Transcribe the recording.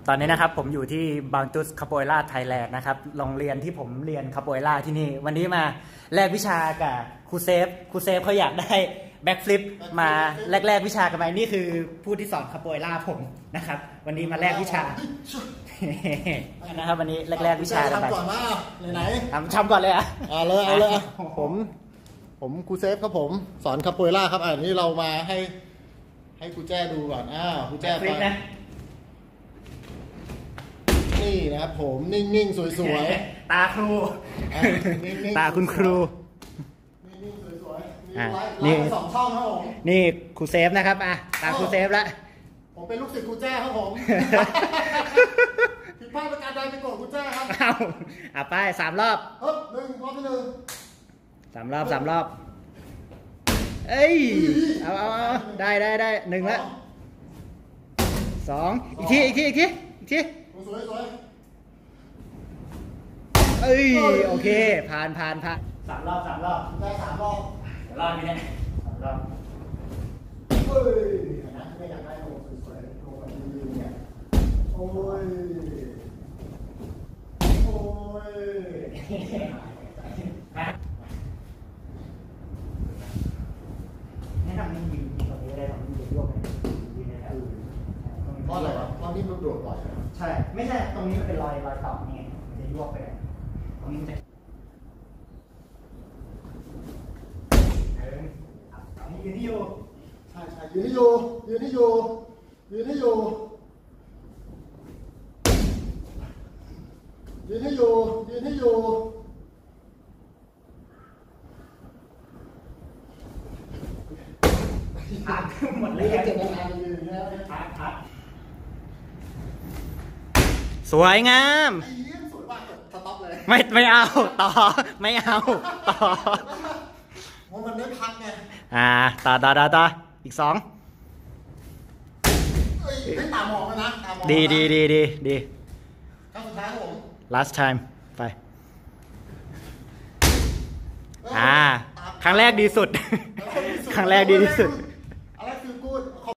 ตอนนี้นะครับผมอยู่ที่บางตุสคาโปเอล่าไทยแลนด์นะครับโรงเรียนที่ผมเรียนคาโปเอล่าที่นี่วันนี้มาแลกวิชากับครูเซฟเขาอยากได้แบ็กฟลิปมาแลกวิชากันไปนี่คือผู้ที่สอนคาโปเอล่าผมนะครับวันนี้มาแลกวิชานะครับวันนี้แลกวิชากันไปทำก่อนว่าไหนทำก่อนเลยเอาเลยผมครูเซฟครับผมสอนคาโปเอล่าครับอันนี้เรามาให้ครูแจ้ดูก่อนครูแจ้ไปนี่นะครับผมนิ่งๆสวยๆตาครูตาคุณครูนิ่งๆสวยๆนี่2 ช่องครับผมนี่ครูเซฟนะครับตาครูเซฟละผมเป็นลูกศิษย์ครูแจ้ครับผมผิดพลาดประการใดไปโกรธครูแจ้ครับไป3 รอบรอบที่ 3 รอบเอ้ยเอาได้1ละ2อีกทีสวยเอ้ยโอเคผ่าน3 รอบได้3 รอบรอดไหมเนี่ย3 รอบนะไม่อยากได้โลสวยๆโลแบบยืนเนี่ยโอ้ยแนะนำยิงตรงนี้ได้ตรงนี้โยกไปยิงนะครับเพราะอะไรวะเพราะนี่มันโดดบ่อยใช่ไม่ใช่ตรงนี้มันเป็นรอยต่อนี่มันจะโยกไปตรงนี้จะยืนที่อยู่ใช่ยืนที่อยู่ผ่านหมดเลยพัดสวยงามสวยมากสต็อปเลยไม่เอาต่อไม่เอาต่อมันได้พักไงต่ออีก2 ให้ตามองนะดีครั้งสุดท้ายผม last time ไปครั้งแรกดีสุดครั้งแรกดีที่สุด